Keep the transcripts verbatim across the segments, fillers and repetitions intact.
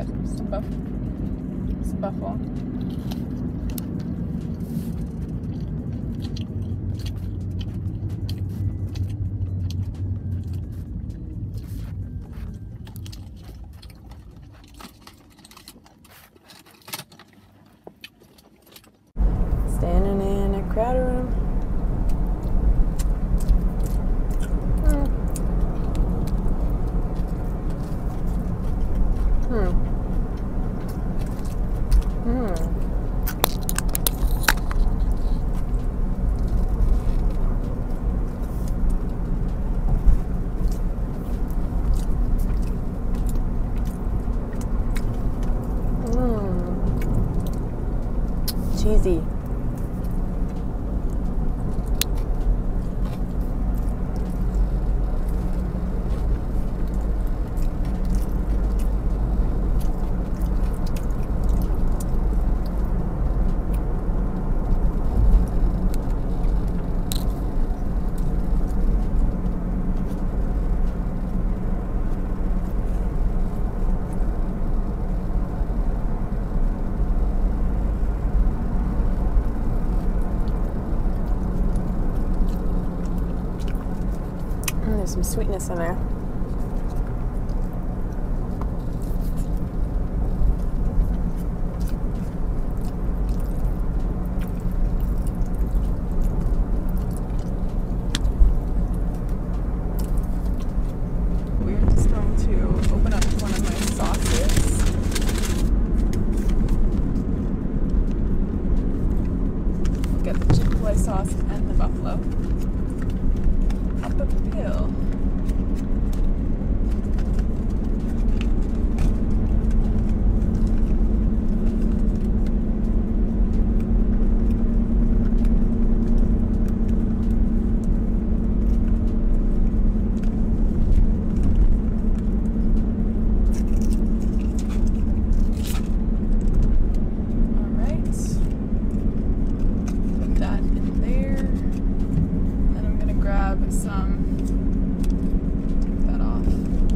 get some buff, some buffalo. Standing in a crowded room. Hmm. Hmm. Hmm. Hmm. Cheesy. There's some sweetness in there. We're just going to open up one of my sauces. We'll get the Chick-fil-A sauce and the buffalo. Pop up the pill. Some, take that off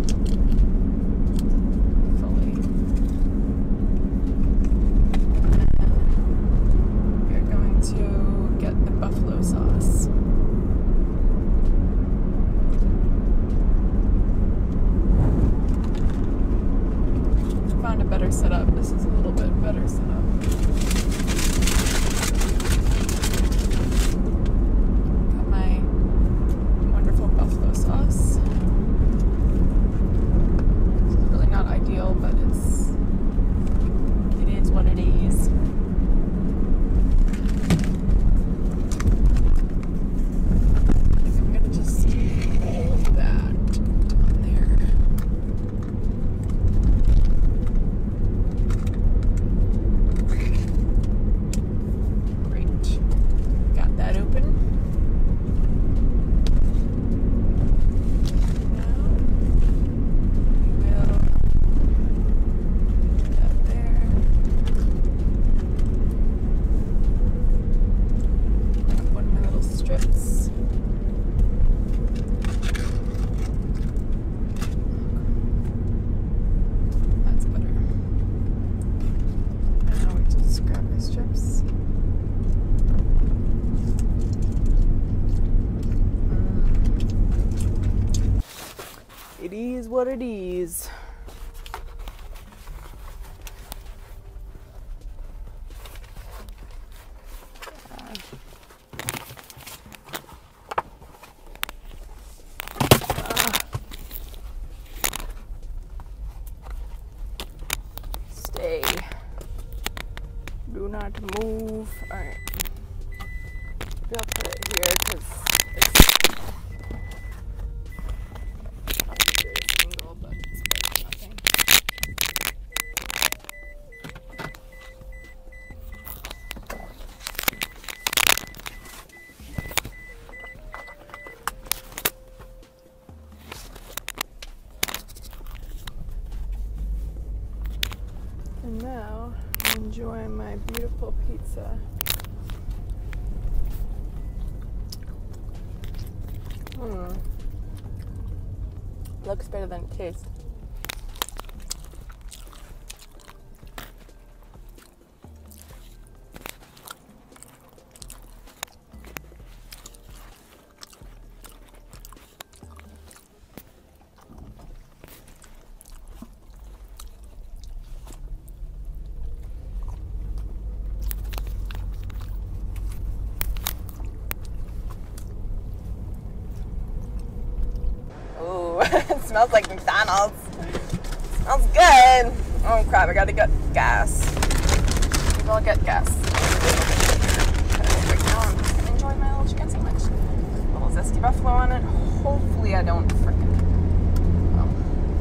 fully. And we're going to get the buffalo sauce. Found a better setup. This is a little bit better setup. Sauce. This is really not ideal, but it's it is what it is. I think I'm gonna just hold that down there. Great. Got that open. It is what it is. Uh, uh, stay. Do not move. All right. Maybe I'll put it here because it's And now, enjoy my beautiful pizza. Hmm. Looks better than it tastes. smells like McDonald's. Smells good. Oh crap, I gotta get gas. Maybe I'll get gas. Right now I'm gonna enjoy my little chicken sandwich. A little zesty buffalo on it. Hopefully I don't frickin' well,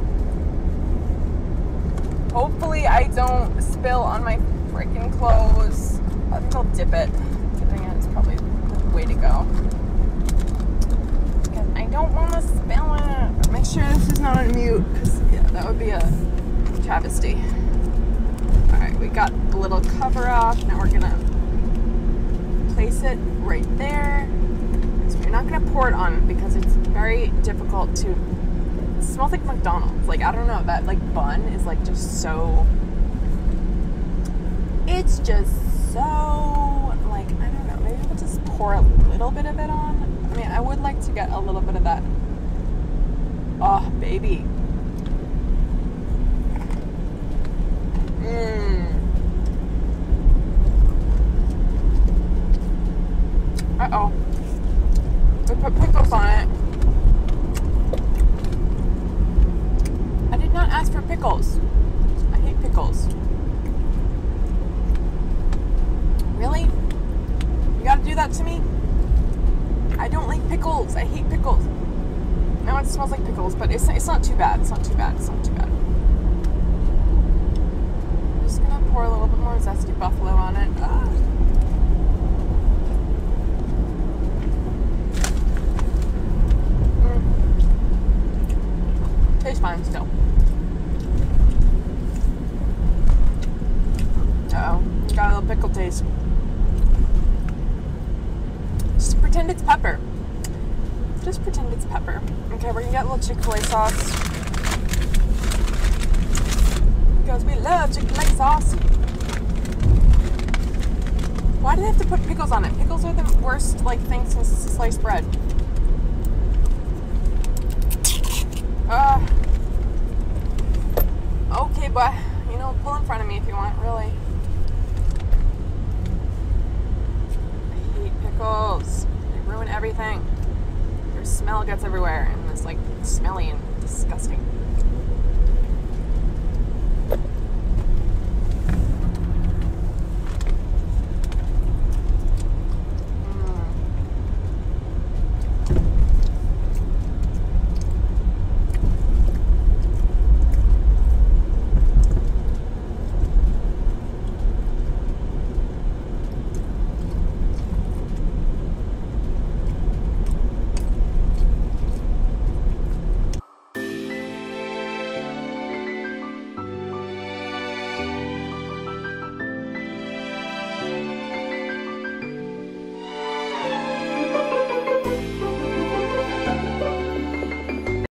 hopefully I don't spill on my freaking clothes. I think I'll dip it. Dipping it is probably the way to go. Because I don't want to spill it. Make sure this is not on mute, because yeah, that would be a travesty. Alright, we got the little cover off. Now we're gonna place it right there. So you're not gonna pour it on because it's very difficult to. It smells like McDonald's. Like, I don't know, that like bun is like just so. It's just so, like, I don't know, maybe we'll just pour a little bit of it on. I mean, I would like to get a little bit of that. Oh, baby. Mmm. Uh-oh. We put pickles on it. I did not ask for pickles. I hate pickles. Really? You gotta do that to me? I don't like pickles. I hate pickles. Now it smells like pickles, but it's, it's not too bad. It's not too bad. It's not too bad. I'm just gonna pour a little bit more zesty buffalo on it. Ah. Mm. Tastes fine still. Uh-oh. Got a little pickle taste. Just pretend it's pepper. Just pretend it's pepper. Okay, we're gonna get a little Chick-fil-A sauce. Because we love Chick-fil-A sauce. Why do they have to put pickles on it? Pickles are the worst, like, things since sliced bread. Uh, okay, but, you know, pull in front of me if you want, really. Pickles. They ruin everything. Your smell gets everywhere, and it's like smelly and disgusting.